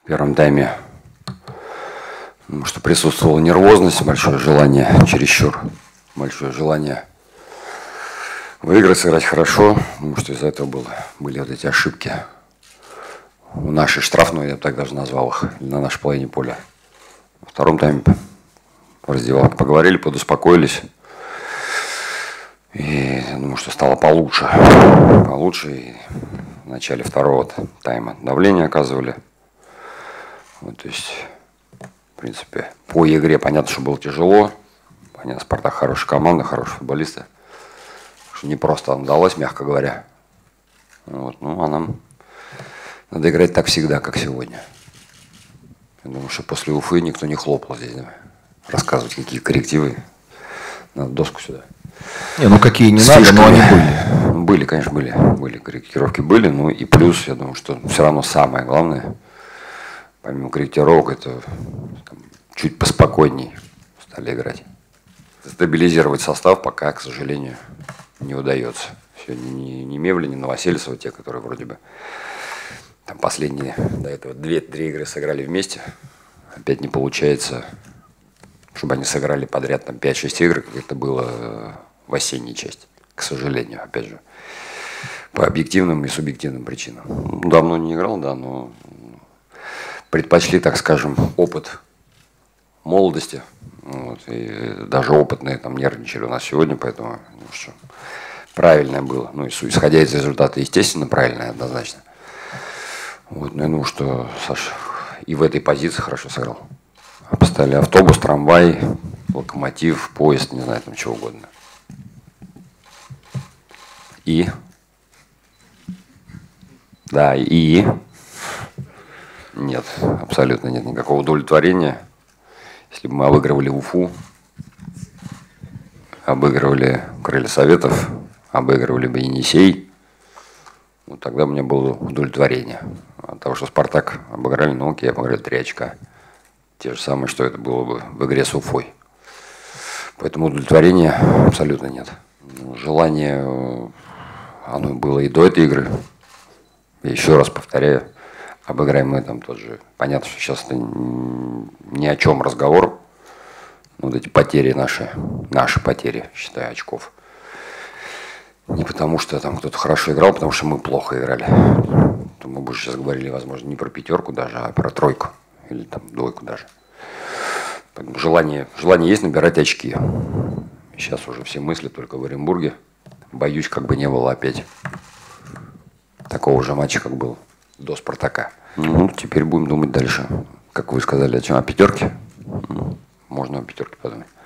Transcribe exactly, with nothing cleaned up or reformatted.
В первом тайме, потому что присутствовала нервозность, большое желание, чересчур большое желание выиграть, сыграть хорошо, потому что из-за этого было, были вот эти ошибки. У нашей штрафной, я бы так даже назвал их, на нашей половине поля. Во втором тайме в раздевалке поговорили, подуспокоились. И я думаю, что стало получше. Получше. И в начале второго тайма давление оказывали. Вот, то есть, в принципе, по игре понятно, что было тяжело. Понятно, Спартак хорошая команда, хорошие футболисты. Что не просто нам далось, мягко говоря. Вот, ну, а нам надо играть так всегда, как сегодня. Я думаю, что после Уфы никто не хлопал здесь, да? Рассказывать, какие коррективы. Надо доску сюда. Не, ну какие не надо, но они были. Были, конечно, были. Были корректировки, были. Ну и плюс, я думаю, что все равно самое главное, помимо корректировок, это там, чуть поспокойней стали играть. Стабилизировать состав пока, к сожалению, не удается. Сегодня ни, ни Мевли, ни Новосельцева, те, которые вроде бы там последние до этого две-три игры сыграли вместе. Опять не получается, чтобы они сыграли подряд там пять-шесть игр, как это было в осенней части. К сожалению, опять же. По объективным и субъективным причинам. Давно не играл, да, но предпочли, так скажем, опыт молодости. Вот, и даже опытные там нервничали у нас сегодня, поэтому ну, что, правильное было. Ну, исходя из результата, естественно, правильное однозначно. Вот, ну, я думаю, что Саша и в этой позиции хорошо сыграл. Поставили автобус, трамвай, локомотив, поезд, не знаю, там чего угодно. И? Да, и? Нет, абсолютно нет никакого удовлетворения. Если бы мы обыгрывали Уфу, обыгрывали Крылья Советов, обыгрывали бы Енисей, ну, тогда у меня было удовлетворение. От того, что Спартак обыграли, ну окей, обыграли три очка. Те же самые, что это было бы в игре с Уфой. Поэтому удовлетворения абсолютно нет. Желание, оно было и до этой игры. Я еще раз повторяю, обыграем мы там тот же. Понятно, что сейчас это ни о чем разговор. Вот эти потери наши, наши потери, считаю, очков. Не потому, что там кто-то хорошо играл, потому что мы плохо играли. То мы бы сейчас говорили, возможно, не про пятерку даже, а про тройку. Или там двойку даже. Поэтому желание, желание есть набирать очки. Сейчас уже все мысли только в Оренбурге. Боюсь, как бы не было опять такого же матча, как был до Спартака. Ну, теперь будем думать дальше. Как вы сказали, о чем? О пятерке? Можно о пятерке подумать.